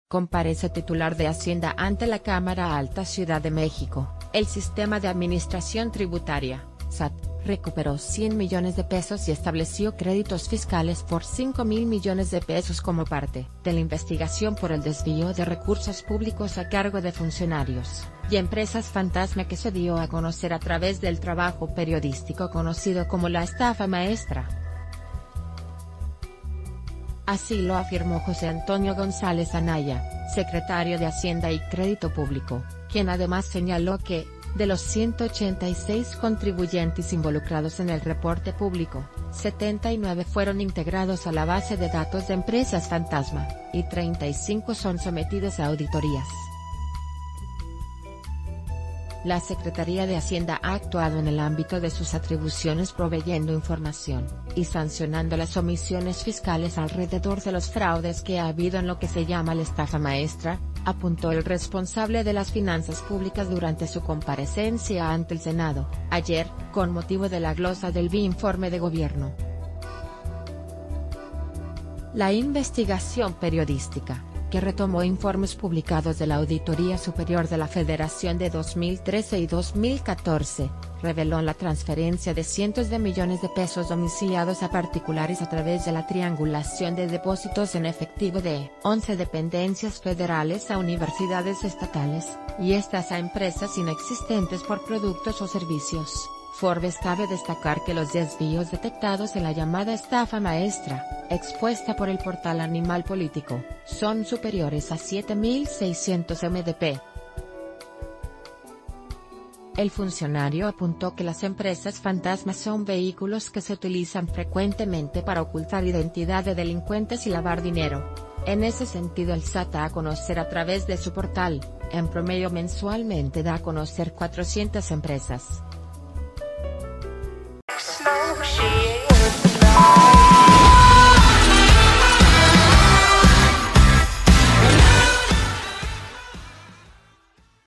Comparece titular de Hacienda ante la Cámara Alta Ciudad de México. El Sistema de Administración Tributaria, SAT, recuperó 100 millones de pesos y estableció créditos fiscales por 5.000 millones de pesos como parte de la investigación por el desvío de recursos públicos a cargo de funcionarios y empresas fantasma que se dio a conocer a través del trabajo periodístico conocido como la estafa maestra. Así lo afirmó José Antonio González Anaya, secretario de Hacienda y Crédito Público, quien además señaló que, de los 186 contribuyentes involucrados en el reporte público, 79 fueron integrados a la base de datos de empresas fantasma, y 35 son sometidos a auditorías. La Secretaría de Hacienda ha actuado en el ámbito de sus atribuciones proveyendo información y sancionando las omisiones fiscales alrededor de los fraudes que ha habido en lo que se llama la estafa maestra, apuntó el responsable de las finanzas públicas durante su comparecencia ante el Senado, ayer, con motivo de la glosa del Informe de Gobierno. La investigación periodística, que retomó informes publicados de la Auditoría Superior de la Federación de 2013 y 2014, reveló la transferencia de cientos de millones de pesos domiciliados a particulares a través de la triangulación de depósitos en efectivo de 11 dependencias federales a universidades estatales, y estas a empresas inexistentes por productos o servicios. Forbes cabe destacar que los desvíos detectados en la llamada estafa maestra, expuesta por el portal Animal Político, son superiores a 7.600 MDP. El funcionario apuntó que las empresas fantasmas son vehículos que se utilizan frecuentemente para ocultar identidad de delincuentes y lavar dinero. En ese sentido el SAT da a conocer a través de su portal, en promedio mensualmente da a conocer 400 empresas.